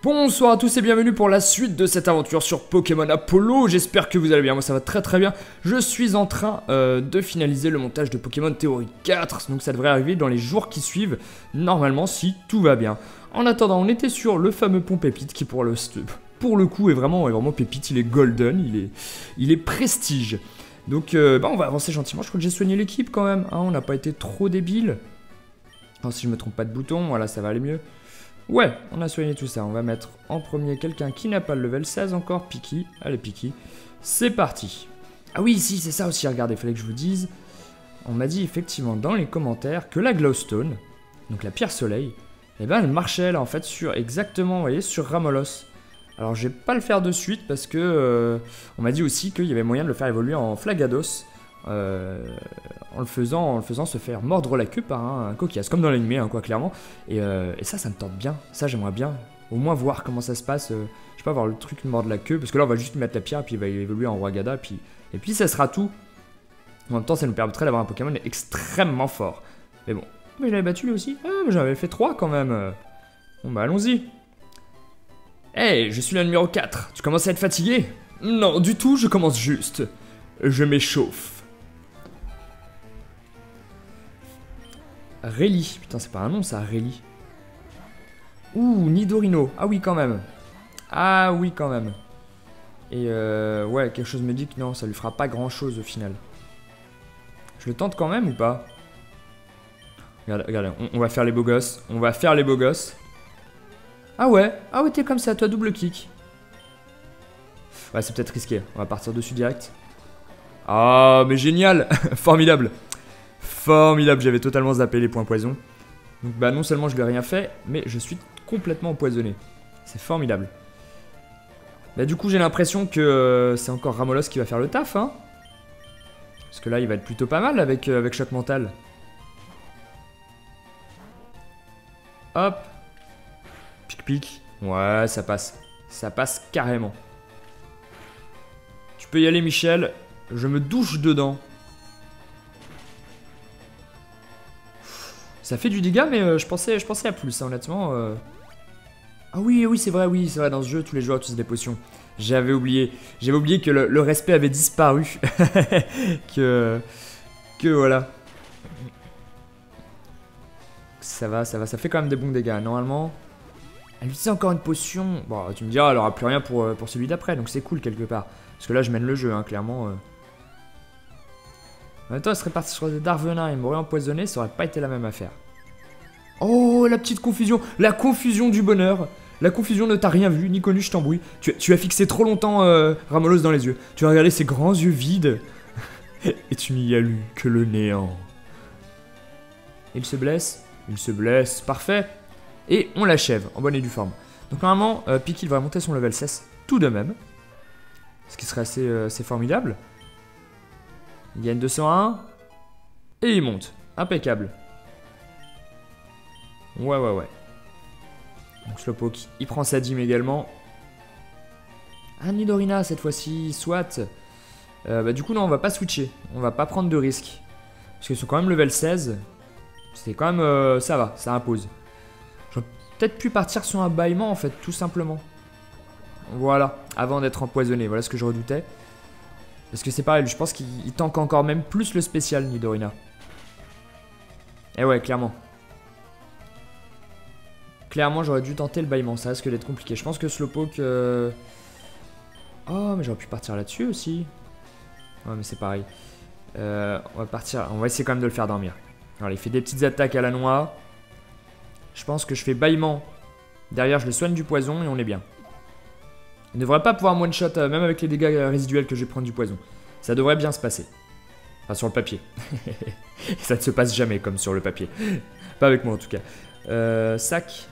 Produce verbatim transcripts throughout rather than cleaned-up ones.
Bonsoir à tous et bienvenue pour la suite de cette aventure sur Pokémon Apollo. J'espère que vous allez bien, moi ça va très très bien. Je suis en train euh, de finaliser le montage de Pokémon Théorie quatre, donc ça devrait arriver dans les jours qui suivent, normalement si tout va bien. En attendant, on était sur le fameux pont Pépite qui pour le, pour le coup est vraiment, est vraiment Pépite, il est golden, il est, il est prestige. Donc euh, bah, on va avancer gentiment, je crois que j'ai soigné l'équipe quand même, hein, on n'a pas été trop débile. Alors, si je me trompe pas de bouton, voilà ça va aller mieux. Ouais, on a soigné tout ça. On va mettre en premier quelqu'un qui n'a pas le level seize encore, Piki. Allez, Piki. C'est parti. Ah oui, si, c'est ça aussi, regardez, il fallait que je vous dise. On m'a dit effectivement dans les commentaires que la Glowstone, donc la pierre soleil, eh ben elle marchait là en fait sur exactement, vous voyez, sur Ramolos. Alors je vais pas le faire de suite parce que euh, on m'a dit aussi qu'il y avait moyen de le faire évoluer en Flagados. Euh, en, le faisant, en le faisant se faire mordre la queue par un, un coquillasse, comme dans l'animé, hein, quoi, clairement. Et, euh, et ça, ça me tente bien. Ça, j'aimerais bien au moins voir comment ça se passe. Euh, je sais pas, voir le truc mordre la queue, parce que là, on va juste mettre la pierre, et puis il va évoluer en Rwagada, puis, et puis ça sera tout. En même temps, ça nous permettrait d'avoir un Pokémon extrêmement fort. Mais bon, mais je l'avais battu lui aussi. Ah, mais j'avais fait trois quand même. Bon, bah, allons-y. Hey, je suis le numéro quatre. Tu commences à être fatigué? Non, du tout, je commence juste. Je m'échauffe. Rayleigh, putain c'est pas un nom ça, Rayleigh. Ouh, Nidorino, ah oui quand même. Ah oui quand même. Et euh, ouais, quelque chose me dit que non, ça lui fera pas grand chose au final. Je le tente quand même ou pas? Regarde, regarde, on, on va faire les beaux gosses, on va faire les beaux gosses. Ah ouais, ah ouais t'es comme ça, toi double kick. Ouais c'est peut-être risqué, on va partir dessus direct. Ah mais génial, formidable. Formidable, j'avais totalement zappé les points poison. Donc bah non seulement je lui ai rien fait, mais je suis complètement empoisonné. C'est formidable. Bah du coup j'ai l'impression que euh, c'est encore Ramolos qui va faire le taf, hein. Parce que là il va être plutôt pas mal avec, euh, avec choc mental. Hop. Pic pic. Ouais ça passe. Ça passe carrément. Tu peux y aller Michel. Je me douche dedans. Ça fait du dégât, mais euh, je, pensais, je pensais à plus, hein, honnêtement. Euh... Ah oui, oui, c'est vrai, oui, c'est vrai, dans ce jeu, tous les joueurs utilisent des potions. J'avais oublié. J'avais oublié que le, le respect avait disparu. que... Que voilà. Ça va, ça va, ça fait quand même des bons dégâts. Normalement, elle utilise encore une potion. Bon, tu me diras, elle aura plus rien pour, pour celui d'après, donc c'est cool quelque part. Parce que là, je mène le jeu, hein, clairement. Euh... En même temps, elle serait partie sur des Darvenin et m'aurait empoisonné, ça aurait pas été la même affaire. Oh, la petite confusion, la confusion du bonheur. La confusion ne t'a rien vu, ni connu, je t'embrouille. Tu, tu as fixé trop longtemps euh, Ramolos dans les yeux. Tu as regardé ses grands yeux vides. Et tu n'y as lu que le néant. Il se blesse, il se blesse, parfait. Et on l'achève, en bonne et due forme. Donc normalement, euh, Piki va monter son level seize tout de même. Ce qui serait assez, euh, assez formidable. Il gagne deux cent un. Et il monte. Impeccable. Ouais, ouais, ouais. Donc Slowpoke, il prend sa dîme également. Ah, Nidorina cette fois-ci, soit. Euh, bah, du coup, non, on va pas switcher. On va pas prendre de risques. Parce qu'ils sont quand même level seize. C'est quand même... Euh, ça va, ça impose. J'aurais peut-être pu partir sur un bâillement, en fait, tout simplement. Voilà, avant d'être empoisonné. Voilà ce que je redoutais. Parce que c'est pareil, je pense qu'il tank encore même plus le spécial, Nidorina. Eh ouais, clairement. Clairement, j'aurais dû tenter le bâillement, ça risque d'être compliqué. Je pense que Slowpoke... Euh... Oh, mais j'aurais pu partir là-dessus aussi. Ouais, mais c'est pareil. Euh, on va partir... On va essayer quand même de le faire dormir. Alors, il fait des petites attaques à la noix. Je pense que je fais bâillement. Derrière, je le soigne du poison et on est bien. Il ne devrait pas pouvoir one-shot, euh, même avec les dégâts résiduels que je vais prendre du poison. Ça devrait bien se passer. Enfin, sur le papier. Ça ne se passe jamais comme sur le papier. Pas avec moi, en tout cas. Euh, sac.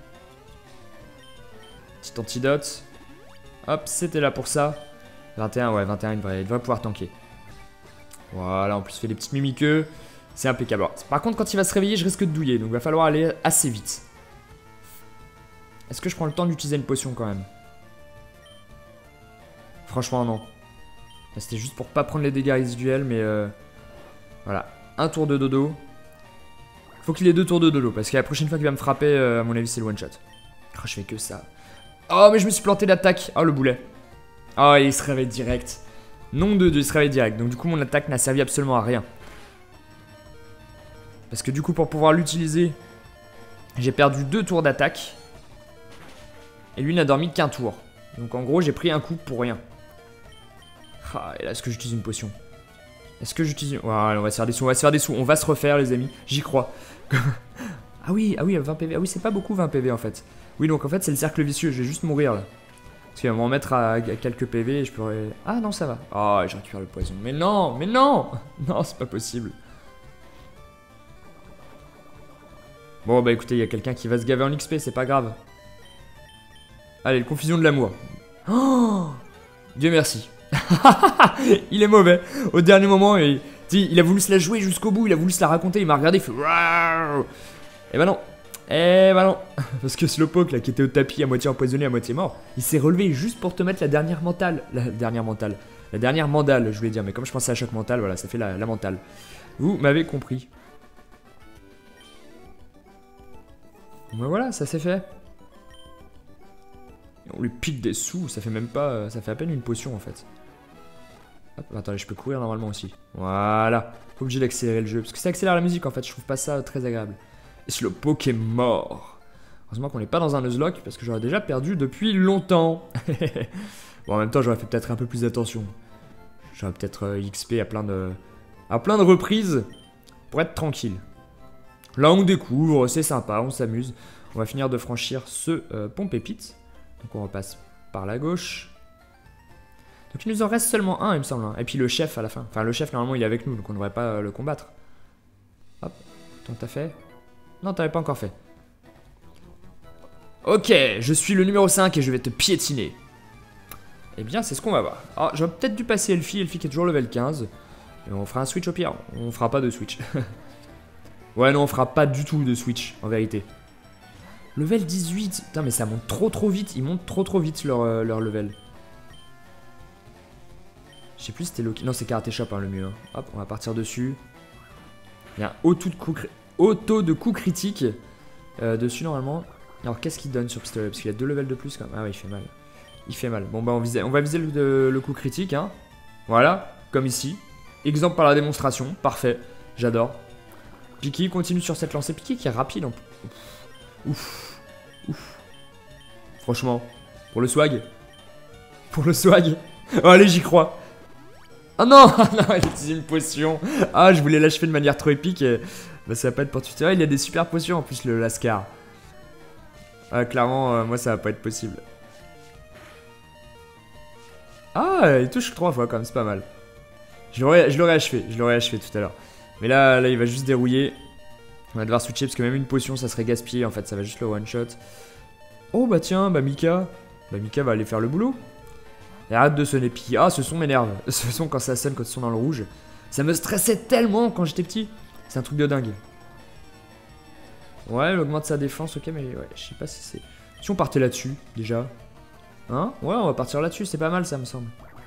Petit antidote. Hop, c'était là pour ça. vingt et un, ouais, vingt et un, il devrait, il devrait pouvoir tanker. Voilà, en plus, il fait des petites mimiqueux. C'est impeccable. Alors, par contre, quand il va se réveiller, je risque de douiller. Donc, il va falloir aller assez vite. Est-ce que je prends le temps d'utiliser une potion quand même? Franchement, non. C'était juste pour pas prendre les dégâts résiduels, mais euh, voilà. Un tour de dodo. Faut qu'il ait deux tours de dodo, parce que la prochaine fois qu'il va me frapper, euh, à mon avis, c'est le one shot. Oh, je fais que ça. Oh, mais je me suis planté d'attaque. Oh, le boulet. Oh, il se réveille direct. Nom de Dieu, il se réveille direct. Donc du coup, mon attaque n'a servi absolument à rien. Parce que du coup, pour pouvoir l'utiliser, j'ai perdu deux tours d'attaque. Et lui n'a dormi qu'un tour. Donc en gros, j'ai pris un coup pour rien. Ah, et là, est-ce que j'utilise une potion? Est-ce que j'utilise... Voilà, on va se faire des sous, on va se faire des sous. On va se refaire, les amis. J'y crois. Ah oui, ah oui, vingt P V. Ah oui, c'est pas beaucoup vingt P V en fait. Oui, donc en fait, c'est le cercle vicieux. Je vais juste mourir là. Parce qu'il va m'en mettre à, à quelques P V et je pourrais... Ah non, ça va. Oh, je récupère le poison. Mais non, mais non. Non, c'est pas possible. Bon, bah écoutez, il y a quelqu'un qui va se gaver en X P, c'est pas grave. Allez, le confusion de l'amour. Oh, Dieu merci. Il est mauvais. Au dernier moment, il, il a voulu se la jouer jusqu'au bout, il a voulu se la raconter, il m'a regardé, il fait... Et bah non. Eh bah non. Parce que Slowpoke, là, qui était au tapis, à moitié empoisonné, à moitié mort, il s'est relevé juste pour te mettre la dernière mentale. La dernière mentale. La dernière mandale, je voulais dire. Mais comme je pensais à chaque mentale, voilà, ça fait la, la mentale. Vous m'avez compris. Bah voilà, ça s'est fait. Et on lui pique des sous, ça fait même pas... Ça fait à peine une potion, en fait. Hop, attendez, je peux courir normalement aussi. Voilà. Pas obligé d'accélérer le jeu. Parce que ça accélère la musique, en fait. Je trouve pas ça très agréable. Et Slowpoke est mort. Heureusement qu'on n'est pas dans un Nuzlocke, parce que j'aurais déjà perdu depuis longtemps. Bon, en même temps, j'aurais fait peut-être un peu plus d'attention. J'aurais peut-être euh, X P à plein de... à plein de reprises. Pour être tranquille. Là, on découvre, c'est sympa, on s'amuse. On va finir de franchir ce euh, pont pépite. Donc, on repasse par la gauche. Donc, il nous en reste seulement un, il me semble. Hein. Et puis, le chef à la fin. Enfin, le chef, normalement, il est avec nous, donc on ne devrait pas euh, le combattre. Hop. Attends, t'as fait? Non, t'avais pas encore fait. Ok, je suis le numéro cinq et je vais te piétiner. Eh bien, c'est ce qu'on va voir. Alors, j'aurais peut-être dû passer Elfie, Elfie qui est toujours level quinze. Et on fera un switch au pire. On fera pas de switch. Ouais, non, on fera pas du tout de switch, en vérité. Level dix-huit. Putain, mais ça monte trop trop vite. Ils montent trop trop vite leur, euh, leur level. Je sais plus si c'était Loki. Non, c'est Karate Chop hein, le mieux. Hein. Hop, on va partir dessus. Il y a un haut taux de coup, haut taux de coup critique euh, dessus normalement. Alors, qu'est-ce qu'il donne sur pistolet? Parce qu'il y a deux levels de plus quand même. Ah ouais, il fait mal. Il fait mal. Bon, bah, on, visait, on va viser le, le coup critique. Hein. Voilà, comme ici. Exemple par la démonstration. Parfait. J'adore. Piki continue sur cette lancée. Piki qui est rapide en plus. Ouf. Ouf. Franchement. Pour le swag. Pour le swag. Oh, allez, j'y crois. Oh non, non, il a utilisé une potion. Ah, je voulais l'achever de manière trop épique. Et... Bah, ça va pas être pour tout. Il y a des super potions en plus, le Lascar. Ah, clairement, euh, moi, ça va pas être possible. Ah, il touche trois fois quand même, c'est pas mal. Je l'aurais achevé, je l'aurais achevé tout à l'heure. Mais là, là, il va juste dérouiller. On va devoir switcher parce que même une potion, ça serait gaspillé. En fait, ça va juste le one-shot. Oh, bah tiens, bah Mika. Bah Mika va aller faire le boulot. Et arrête de sonner Piki. Ah, ce son m'énerve. Ce son, quand ça sonne, quand ils sont dans le rouge. Ça me stressait tellement quand j'étais petit. C'est un truc de dingue. Ouais, il augmente sa défense, ok, mais ouais, je sais pas si c'est... Si on partait là-dessus, déjà. Hein? Ouais, on va partir là-dessus, c'est pas mal, ça me semble.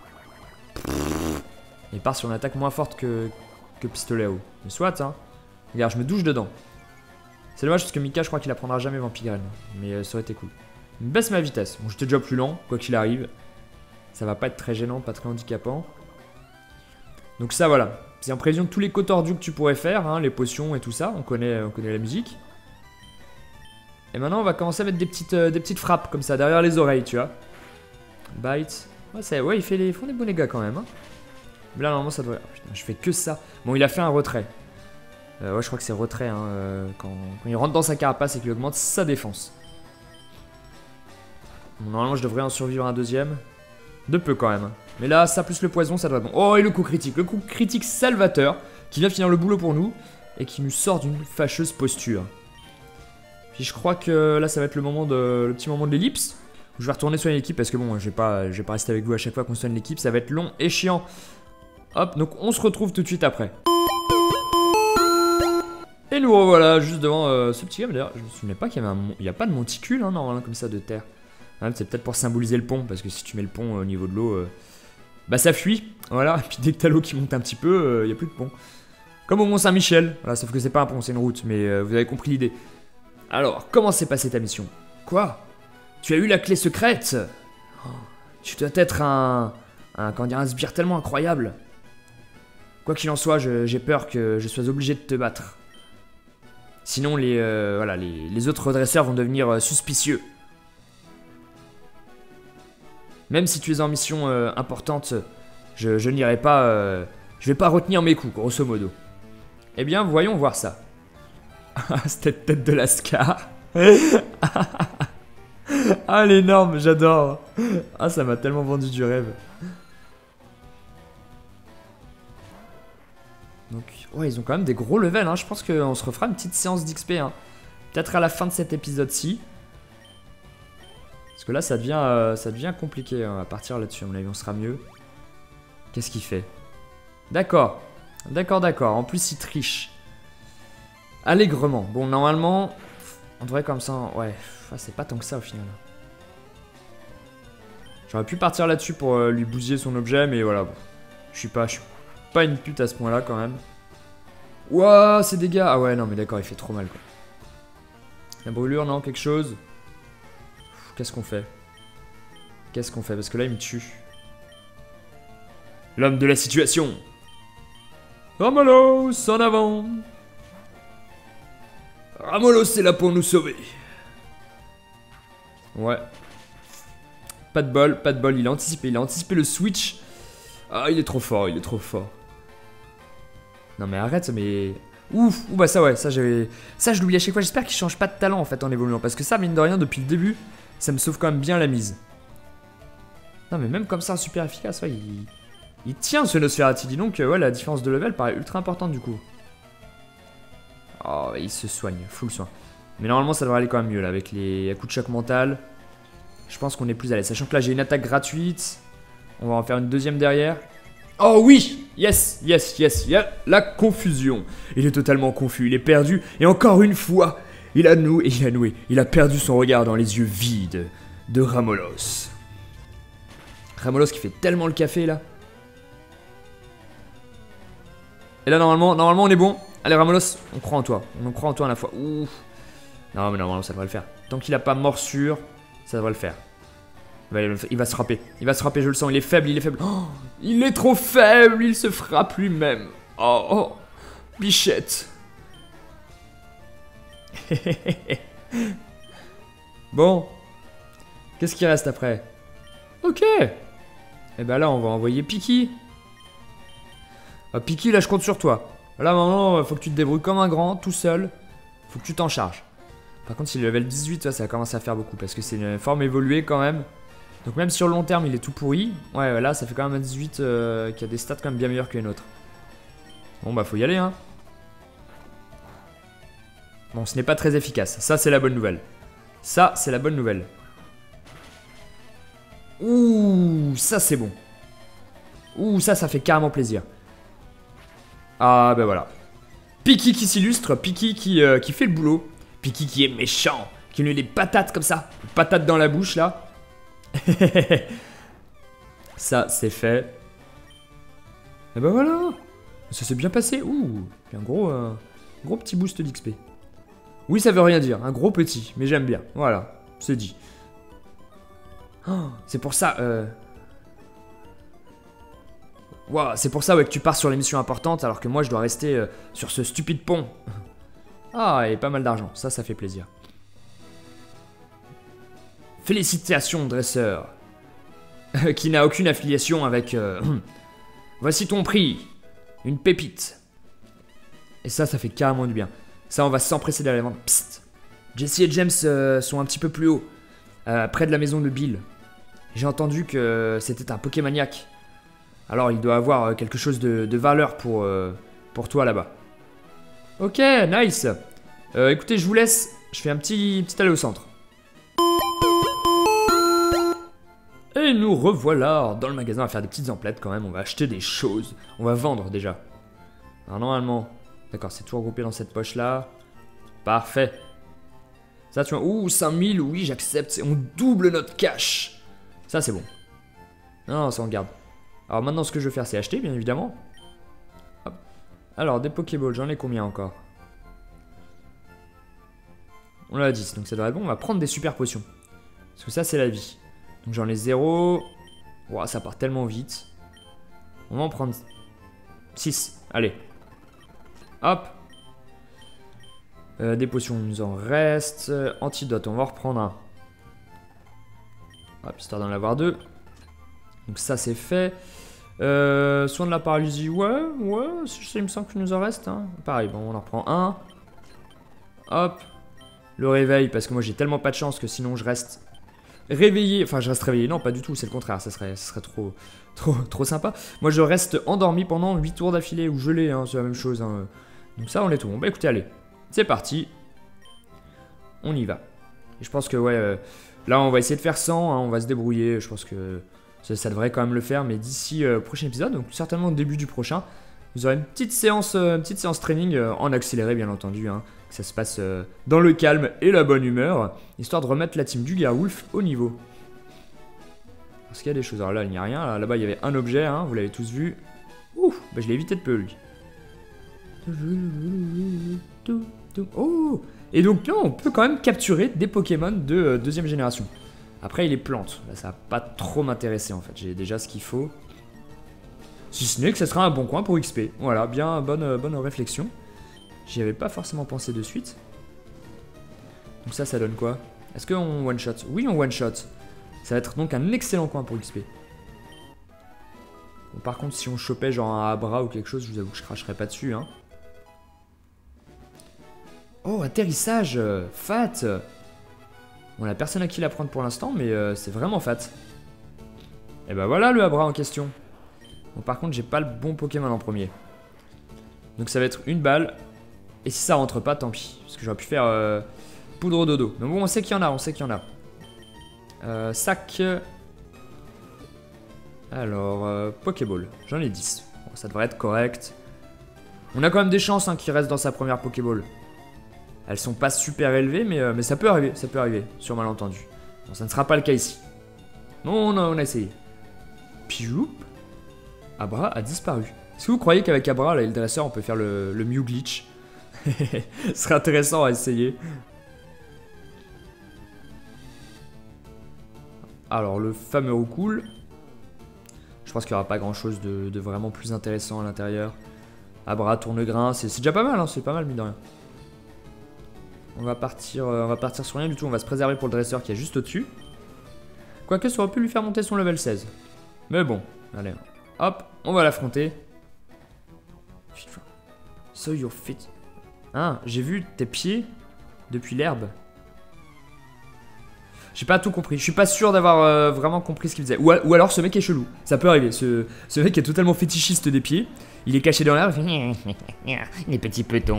Il part sur une attaque moins forte que... que pistolet à eau. Mais soit, hein. Regarde, je me douche dedans. C'est dommage parce que Mika, je crois qu'il apprendra jamais Vampigraine. Mais euh, ça aurait été cool. Il me baisse ma vitesse. Bon, j'étais déjà plus lent, quoi qu'il arrive. Ça va pas être très gênant, pas très handicapant. Donc ça, voilà. C'est en prévision de tous les coups tordus que tu pourrais faire, hein, les potions et tout ça. On connaît, on connaît la musique. Et maintenant, on va commencer à mettre des petites, euh, des petites frappes comme ça, derrière les oreilles, tu vois. Bite. Ouais, ça, ouais il fait les, ils font des bons dégâts quand même. Hein. Mais là, normalement, ça devrait... Oh, putain, je fais que ça. Bon, il a fait un retrait. Euh, ouais, je crois que c'est retrait, hein, euh, quand, quand il rentre dans sa carapace et qu'il augmente sa défense. Bon, normalement, je devrais en survivre un deuxième. De peu quand même. Mais là, ça plus le poison, ça doit être bon. Oh, et le coup critique. Le coup critique salvateur, qui vient finir le boulot pour nous, et qui nous sort d'une fâcheuse posture. Puis je crois que là, ça va être le moment de, le petit moment de l'ellipse. Je vais retourner soigner l'équipe, parce que bon, je vais pas, je vais pas rester avec vous à chaque fois qu'on soigne l'équipe. Ça va être long et chiant. Hop, donc on se retrouve tout de suite après. Et nous revoilà juste devant euh, ce petit game. D'ailleurs, je me souvenais pas qu'il y avait un... Il n'y a pas de monticule, hein, normalement, comme ça, de terre. Ah, c'est peut-être pour symboliser le pont, parce que si tu mets le pont au niveau de l'eau, euh, bah ça fuit. Voilà, et puis dès que t'as l'eau qui monte un petit peu, il euh, n'y a plus de pont. Comme au Mont-Saint-Michel. Voilà, sauf que c'est pas un pont, c'est une route, mais euh, vous avez compris l'idée. Alors, comment s'est passée ta mission? Quoi? Tu as eu la clé secrète. Oh, tu dois être un... un, comment dire, un sbire tellement incroyable. Quoi qu'il en soit, j'ai peur que je sois obligé de te battre. Sinon, les, euh, voilà, les, les autres redresseurs vont devenir euh, suspicieux. Même si tu es en mission euh, importante, je, je n'irai pas... Euh, je vais pas retenir mes coups, grosso modo. Eh bien, voyons voir ça. Cette tête de Lascar. Ah, l'énorme, j'adore. Ah, ça m'a tellement vendu du rêve. Donc, ouais, ils ont quand même des gros levels, hein. Je pense qu'on se refera une petite séance d'X P, hein. Peut-être à la fin de cet épisode-ci. Parce que là, ça devient, euh, ça devient compliqué, hein, à partir là-dessus. À mon avis, on sera mieux. Qu'est-ce qu'il fait? D'accord. D'accord, d'accord. En plus, il triche. Allègrement. Bon, normalement, on devrait comme ça... Ouais, c'est pas tant que ça, au final. J'aurais pu partir là-dessus pour euh, lui bousiller son objet, mais voilà. Bon. Je suis pas... Je suis pas une pute à ce point-là, quand même. Ouah, ces dégâts. Ah ouais, non, mais d'accord, il fait trop mal, quoi. La brûlure, non, quelque chose. Qu'est-ce qu'on fait? Qu'est-ce qu'on fait? Parce que là, il me tue. L'homme de la situation. Ramolos, en avant. Ramolos est là pour nous sauver. Ouais. Pas de bol, pas de bol. Il a anticipé, il a anticipé le switch. Ah, il est trop fort, il est trop fort. Non mais arrête, mais... Ouf, ouh bah ça ouais, ça j'ai... Ça je l'oublie à chaque fois, j'espère qu'il change pas de talent en fait en évoluant. Parce que ça, mine de rien, depuis le début, ça me sauve quand même bien la mise. Non mais même comme ça, super efficace, ouais, il... Il tient ce Nosferatu, dis donc, ouais, la différence de level paraît ultra importante du coup. Oh, il se soigne, full soin. Mais normalement ça devrait aller quand même mieux là, avec les coups de choc mental. Je pense qu'on est plus à l'aise, sachant que là j'ai une attaque gratuite. On va en faire une deuxième derrière. Oh oui! Yes, yes, yes, il y a la confusion. Il est totalement confus, il est perdu. Et encore une fois, il a noué, il a noué. Il a perdu son regard dans les yeux vides de Ramolos. Ramolos qui fait tellement le café là. Et là normalement, normalement on est bon. Allez Ramolos, on croit en toi. On croit en toi à la fois. Ouf. Non mais normalement ça devrait le faire. Tant qu'il a pas morsure, ça devrait le faire. Il va, il va se frapper. Il va se frapper, je le sens. Il est faible, il est faible. Oh, il est trop faible, il se frappe lui-même. Oh, oh. Bichette. Bon. Qu'est-ce qui reste après? Ok. Et ben là, on va envoyer Piki. Ah, Piki, là, je compte sur toi. Là, maintenant, faut que tu te débrouilles comme un grand, tout seul. Faut que tu t'en charges. Par contre, s'il est level dix-huit, ça commence à faire beaucoup. Parce que c'est une forme évoluée quand même. Donc même sur le long terme, il est tout pourri. Ouais, là, ça fait quand même un dix-huit euh, qui a des stats quand même bien meilleurs que les nôtres. Bon, bah, faut y aller, hein. Bon, ce n'est pas très efficace. Ça, c'est la bonne nouvelle. Ça, c'est la bonne nouvelle. Ouh, ça, c'est bon. Ouh, ça, ça fait carrément plaisir. Ah, ben voilà. Piki qui s'illustre, Piki qui, euh, qui fait le boulot. Piki qui est méchant, qui lui met des patates comme ça. Des patates dans la bouche, là. Ça, c'est fait. Et ben voilà. Ça s'est bien passé. Ouh, un gros, euh, gros petit boost d'X P. Oui, ça veut rien dire. Un gros petit, mais j'aime bien. Voilà, c'est dit. Oh, c'est pour ça... Euh... Wow, c'est pour ça ouais, que tu pars sur les missions importantes alors que moi je dois rester euh, sur ce stupide pont. Ah, et pas mal d'argent, ça, ça fait plaisir. Félicitations, dresseur. Qui n'a aucune affiliation avec... Euh... Voici ton prix. Une pépite. Et ça, ça fait carrément du bien. Ça, on va s'empresser d'aller vendre. Psst. Jesse et James euh, sont un petit peu plus haut. Euh, près de la maison de Bill. J'ai entendu que c'était un Pokémaniac. Alors, il doit avoir quelque chose de, de valeur pour, euh, pour toi là-bas. Ok, nice. Euh, écoutez, je vous laisse. Je fais un petit, petit aller au centre. Et nous revoilà dans le magasin à faire des petites emplettes quand même. On va acheter des choses. On va vendre déjà. Alors, normalement... D'accord, c'est tout regroupé dans cette poche-là. Parfait. Ça, tu vois... Ouh, cinq mille, oui, j'accepte. On double notre cash. Ça, c'est bon. Non, non, ça, on garde. Alors maintenant, ce que je vais faire, c'est acheter, bien évidemment. Hop. Alors, des Pokéballs, j'en ai combien encore? On en a dix, donc ça devrait être bon. On va prendre des super potions. Parce que ça, c'est la vie. Donc j'en ai zéro. Ouah, ça part tellement vite. On va en prendre six. Allez. Hop. Euh, des potions, il nous en reste. Antidote, on va en reprendre un. Hop, histoire d'en avoir deux. Donc ça, c'est fait. Euh, soin de la paralysie, ouais, ouais, il me semble qu'il nous en reste. Hein. Pareil, bon, on en reprend un. Hop. Le réveil, parce que moi j'ai tellement pas de chance que sinon je reste réveillé. Enfin, je reste réveillé, non, pas du tout, c'est le contraire, ça serait, ça serait trop, trop, trop sympa. Moi je reste endormi pendant huit tours d'affilée ou gelé, hein, c'est la même chose. Hein. Donc ça, on est tout bon. Bah écoutez, allez, c'est parti. On y va. Et je pense que, ouais, euh, là on va essayer de faire cent, hein, on va se débrouiller. Je pense que ça, ça devrait quand même le faire, mais d'ici euh, prochain épisode, donc certainement au début du prochain, vous aurez une petite séance, euh, une petite séance training euh, en accéléré, bien entendu. Hein. Que ça se passe euh, dans le calme et la bonne humeur, histoire de remettre la team du Garwolf au niveau. Parce qu'il y a des choses. Alors là, il n'y a rien. Là, là-bas, il y avait un objet, hein, vous l'avez tous vu. Ouh, bah je l'ai évité de peu, lui. Oh. Et donc là, on peut quand même capturer des Pokémon de euh, deuxième génération. Après, il est plante. Là, ça va pas trop m'intéresser, en fait. J'ai déjà ce qu'il faut. Si ce n'est que ça sera un bon coin pour X P. Voilà, bien, bonne, bonne réflexion. J'y avais pas forcément pensé de suite. Donc ça, ça donne quoi? Est-ce qu'on one-shot? Oui, on one-shot. Ça va être donc un excellent coin pour X P. Bon, par contre, si on chopait genre un Abra ou quelque chose, je vous avoue que je cracherais pas dessus. Hein. Oh, atterrissage fat. On a personne à qui la prendre pour l'instant, mais euh, c'est vraiment fat. Et bah voilà le Abra en question. Bon, par contre, j'ai pas le bon Pokémon en premier. Donc ça va être une balle. Et si ça rentre pas, tant pis. Parce que j'aurais pu faire euh, poudre dodo. Donc bon, on sait qu'il y en a, on sait qu'il y en a. Euh, sac. Alors, euh, Pokéball. J'en ai dix. Bon, ça devrait être correct. On a quand même des chances hein, qu'il reste dans sa première Pokéball. Elles sont pas super élevées, mais, euh, mais ça peut arriver. Ça peut arriver, sur malentendu. Bon, ça ne sera pas le cas ici. Non, non, on a essayé. Pioup. Abra a disparu. Est-ce que vous croyez qu'avec Abra, là, et le dresseur, on peut faire le, le Mew Glitch? Ce serait intéressant à essayer. Alors, le fameux Roucoule. Je pense qu'il n'y aura pas grand chose de, de vraiment plus intéressant à l'intérieur. Abra, tourne-grain, c'est déjà pas mal, hein, c'est pas mal, mine de rien. On va partir, euh, on va partir sur rien du tout, on va se préserver pour le dresseur qui est juste au-dessus. Quoique, ça aurait pu lui faire monter son level seize. Mais bon, allez, hop, on va l'affronter. So your feet. Ah, j'ai vu tes pieds depuis l'herbe. J'ai pas tout compris. Je suis pas sûr d'avoir euh, vraiment compris ce qu'il faisait. Ou, ou alors ce mec est chelou. Ça peut arriver. Ce, ce mec est totalement fétichiste des pieds. Il est caché dans l'herbe. Les petits petons.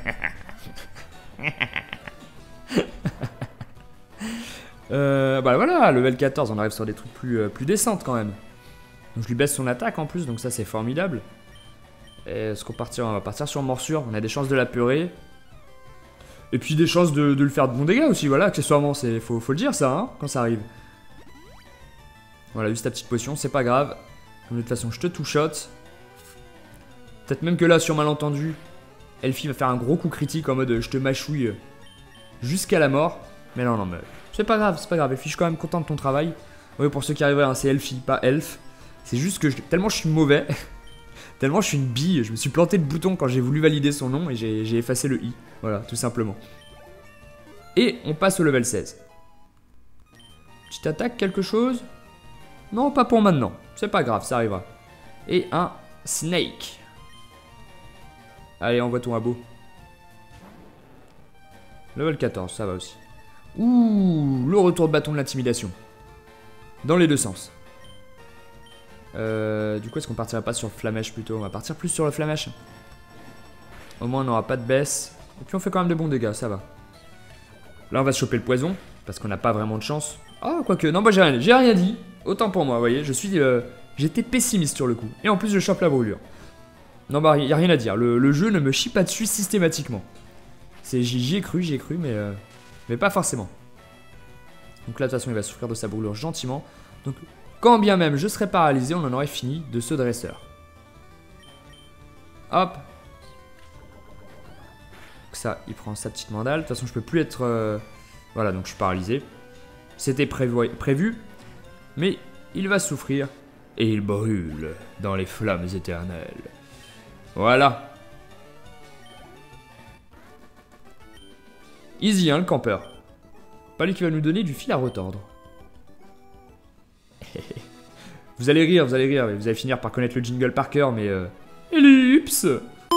euh, bah voilà, level quatorze. On arrive sur des trucs plus, euh, plus décentes quand même. Donc je lui baisse son attaque en plus. Donc ça c'est formidable. Est-ce qu'on partira? On va partir sur morsure. On a des chances de la pleurer. Et puis des chances de, de le faire de bons dégâts aussi, voilà, accessoirement, c'est faut, faut le dire ça, hein, quand ça arrive. Voilà, juste ta petite potion, c'est pas grave. De toute façon, je te two-shot. Peut-être même que là, sur malentendu, Elfie va faire un gros coup critique en mode je te mâchouille jusqu'à la mort. Mais non, non, mais c'est pas grave, c'est pas grave. Elfie, je suis quand même content de ton travail. Oui, pour ceux qui arriveraient, hein, c'est Elfie, pas Elf. C'est juste que je, tellement je suis mauvais, tellement je suis une bille, je me suis planté de bouton quand j'ai voulu valider son nom et j'ai effacé le i. Voilà, tout simplement. Et on passe au level seize. Petite attaque, quelque chose? Non, pas pour maintenant. C'est pas grave, ça arrivera. Et un Snake. Allez, envoie ton abo. Level quatorze, ça va aussi. Ouh, le retour de bâton de l'intimidation. Dans les deux sens. Euh, du coup, est-ce qu'on partirait pas sur le flamèche plutôt? On va partir plus sur le flamèche. Au moins, on n'aura pas de baisse. Et puis, on fait quand même de bons dégâts, ça va. Là, on va se choper le poison, parce qu'on n'a pas vraiment de chance. Ah, oh, quoique, non, moi, j'ai rien, j'ai rien dit. Autant pour moi, vous voyez, je suis... Euh, j'étais pessimiste sur le coup. Et en plus, je chope la brûlure. Non, bah, il n'y a rien à dire. Le, le jeu ne me chie pas dessus systématiquement. J'y ai cru, j'y ai cru, mais, euh, mais pas forcément. Donc là, de toute façon, il va souffrir de sa brûlure gentiment. Donc, quand bien même je serais paralysé, on en aurait fini de ce dresseur. Hop. Donc ça, il prend sa petite mandale. De toute façon, je peux plus être... Euh... Voilà, donc je suis paralysé. C'était prévu, prévu, mais il va souffrir et il brûle dans les flammes éternelles. Voilà. Easy, hein, le campeur. Pas lui qui va nous donner du fil à retordre. Vous allez rire, vous allez rire, vous allez finir par connaître le jingle par cœur, mais... Euh... Ellipse.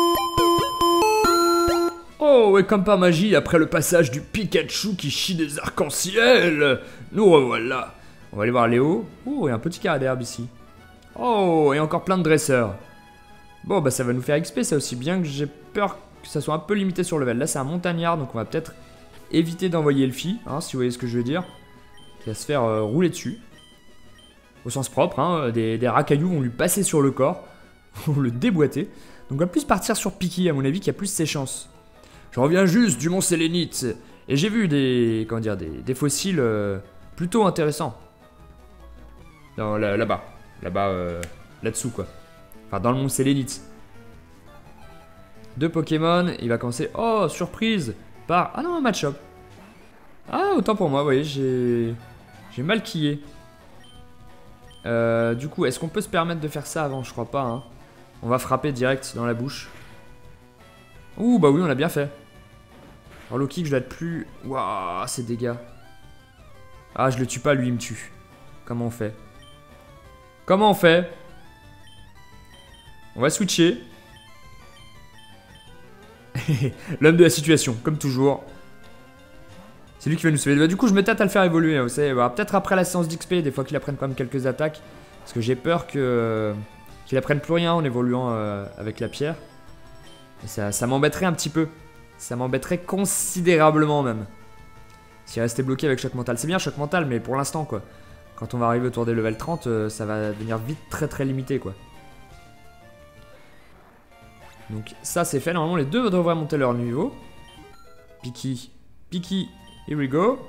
Oh, et comme par magie, après le passage du Pikachu qui chie des arcs-en-ciel, nous revoilà. On va aller voir Léo. Oh, et un petit carré d'herbe ici. Oh, et encore plein de dresseurs. Bon, bah ça va nous faire X P, ça aussi, bien que j'ai peur que ça soit un peu limité sur le level. Là, c'est un montagnard, donc on va peut-être éviter d'envoyer Elfie, hein, si vous voyez ce que je veux dire. Qui va se faire euh, rouler dessus. Au sens propre, hein, des, des racailloux vont lui passer sur le corps, vont le déboîter. Donc on va plus partir sur Piki, à mon avis, qui a plus ses chances. Je reviens juste du mont Sélénite, et j'ai vu des, comment dire, des, des fossiles euh, plutôt intéressants. Non, là, là-bas, là-bas, euh, là-dessous quoi. Enfin, dans le mont Sélénite. Deux Pokémon, il va commencer, oh, surprise, par, ah non, un match-up. Ah, autant pour moi, vous voyez, j'ai j'ai mal quillé. Euh, du coup, est-ce qu'on peut se permettre de faire ça avant? Je crois pas, hein. On va frapper direct dans la bouche. Ouh, bah oui, on l'a bien fait. Alors, low kick, je dois être plus... Waouh, ces dégâts. Ah, je le tue pas, lui, il me tue. Comment on fait? Comment on fait? On va switcher. L'homme de la situation, comme toujours. C'est lui qui va nous sauver. Bah, du coup, je me tâte à le faire évoluer. Vous savez, bah, peut-être après la séance d'X P, des fois qu'il apprenne quand même quelques attaques. Parce que j'ai peur que qu'il apprenne plus rien en évoluant euh, avec la pierre. Et ça, ça m'embêterait un petit peu. Ça m'embêterait considérablement même. S'il restait bloqué avec choc mental. C'est bien choc mental, mais pour l'instant quoi. Quand on va arriver autour des level trente, euh, ça va devenir vite très très limité quoi. Donc ça c'est fait. Normalement les deux devraient monter leur niveau. Piki. Piki. Here we go.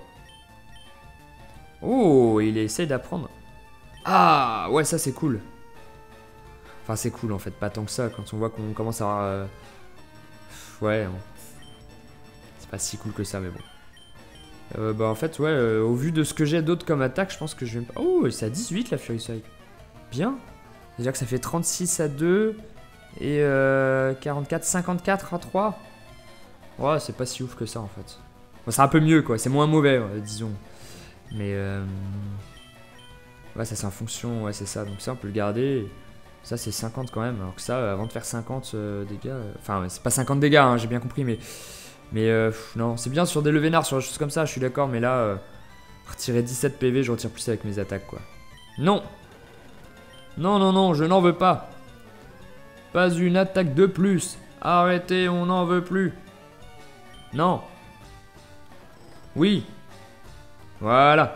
Oh, il essaye d'apprendre. Ah, ouais, ça c'est cool. Enfin, c'est cool en fait, pas tant que ça. Quand on voit qu'on commence à avoir... Euh... Ouais, bon. C'est pas si cool que ça, mais bon. Euh, bah en fait, ouais, euh, au vu de ce que j'ai d'autres comme attaque, je pense que je vais... Oh, c'est à dix-huit la Fury Swipe. Bien. C'est-à-dire que ça fait trente-six à deux. Et euh, quarante-quatre, cinquante-quatre à trois. Ouais, c'est pas si ouf que ça en fait. Bon, c'est un peu mieux quoi, c'est moins mauvais, ouais, disons. Mais euh... ouais, ça c'est en fonction, ouais, c'est ça. Donc ça on peut le garder. Ça c'est cinquante quand même. Alors que ça, avant de faire cinquante euh, dégâts. Euh... Enfin, ouais, c'est pas cinquante dégâts, hein, j'ai bien compris. Mais, mais euh, pff, non, c'est bien sur des levénards, sur des choses comme ça, je suis d'accord. Mais là, euh, retirer dix-sept P V, je retire plus avec mes attaques quoi. Non! Non, non, non, je n'en veux pas. Pas une attaque de plus. Arrêtez, on n'en veut plus. Non. Oui. Voilà.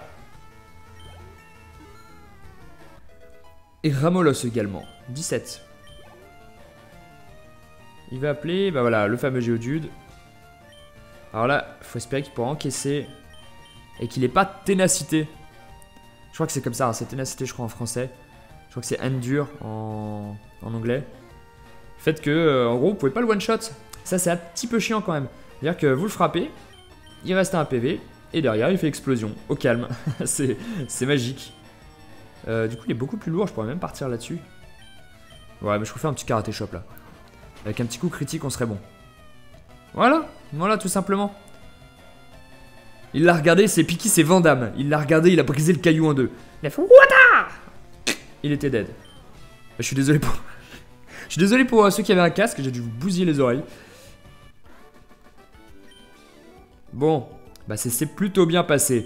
Et Ramolos également. dix-sept. Il va appeler, bah voilà, le fameux Géodude. Alors là, faut espérer qu'il pourra encaisser. Et qu'il n'ait pas ténacité. Je crois que c'est comme ça, hein, c'est ténacité je crois en français. Je crois que c'est endure en, en anglais. Fait que, euh, en gros, vous pouvez pas le one-shot. Ça, c'est un petit peu chiant quand même. C'est-à-dire que vous le frappez, il reste un P V, et derrière, il fait explosion. Au calme. c'est magique. Euh, du coup, il est beaucoup plus lourd. Je pourrais même partir là-dessus. Ouais, mais je refais un petit karaté chop là. Avec un petit coup critique, on serait bon. Voilà. Voilà, tout simplement. Il l'a regardé, c'est Piki, c'est Vandame. Il l'a regardé, il a brisé le caillou en deux. Il a fait Wata. Il était dead. Je suis désolé pour... Je suis désolé pour euh, ceux qui avaient un casque, j'ai dû vous bousiller les oreilles. Bon, bah c'est plutôt bien passé.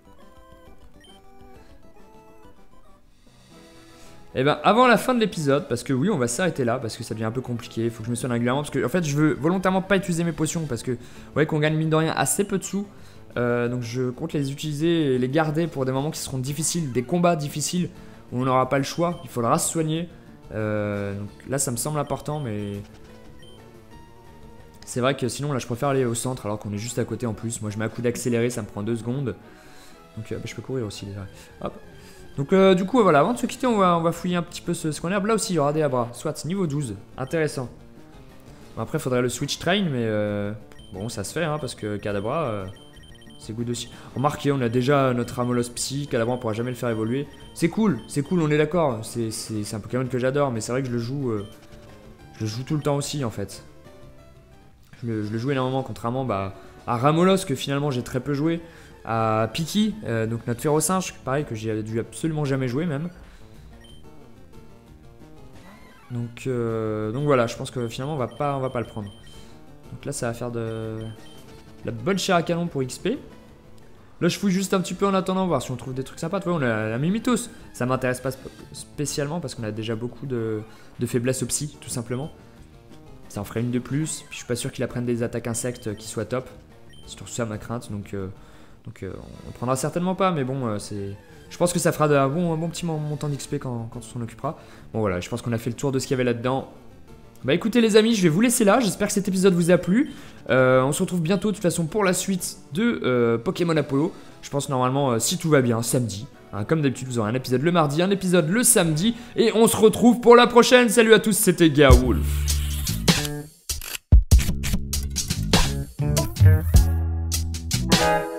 Et ben avant la fin de l'épisode, parce que oui on va s'arrêter là, parce que ça devient un peu compliqué, il faut que je me soigne régulièrement, parce que en fait je veux volontairement pas utiliser mes potions, parce que vous voyez qu'on gagne mine de rien assez peu de sous. Euh, donc je compte les utiliser et les garder pour des moments qui seront difficiles, des combats difficiles, où on n'aura pas le choix, il faudra se soigner. Euh, donc là ça me semble important, mais c'est vrai que sinon là je préfère aller au centre alors qu'on est juste à côté en plus. Moi je mets un coup d'accéléré, ça me prend deux secondes. Donc euh, bah, je peux courir aussi déjà. Hop. Donc euh, du coup voilà, avant de se quitter on va, on va fouiller un petit peu ce, ce qu'on a. Là aussi il y aura des abras, soit niveau douze, intéressant. Bon, après il faudrait le switch train, mais euh, bon ça se fait hein, parce que Kadabra, euh, C'est good aussi. Remarquez, on a déjà notre Ramolos Psy, Calabre on pourra jamais le faire évoluer. C'est cool, c'est cool, on est d'accord. C'est un Pokémon que j'adore, mais c'est vrai que je le joue euh, je le joue tout le temps aussi en fait. Je le, je le joue énormément, contrairement bah, à Ramolos que finalement j'ai très peu joué. À Piki, euh, donc notre Férocinge, pareil que j'ai dû absolument jamais jouer même. Donc, euh, donc voilà, je pense que finalement on va pas, on va pas le prendre. Donc là ça va faire de la bonne chair à canon pour X P. Là je fouille juste un petit peu en attendant voir si on trouve des trucs sympas. Tu vois, on a la Mimitos, ça m'intéresse pas spécialement parce qu'on a déjà beaucoup de, de faiblesse au psy tout simplement. Ça en ferait une de plus, puis je suis pas sûr qu'il apprenne des attaques insectes qui soient top. C'est surtout ça ma crainte, donc, euh, donc euh, on prendra certainement pas, mais bon euh, c'est... Je pense que ça fera un bon, un bon petit montant d'X P quand, quand on s'en occupera. Bon voilà, je pense qu'on a fait le tour de ce qu'il y avait là-dedans. Bah écoutez les amis, je vais vous laisser là, j'espère que cet épisode vous a plu. euh, On se retrouve bientôt de toute façon pour la suite de euh, Pokémon Apollo. Je pense normalement, euh, si tout va bien, samedi hein, comme d'habitude vous aurez un épisode le mardi, un épisode le samedi. Et on se retrouve pour la prochaine. Salut à tous, c'était Gaoulf. Yeah.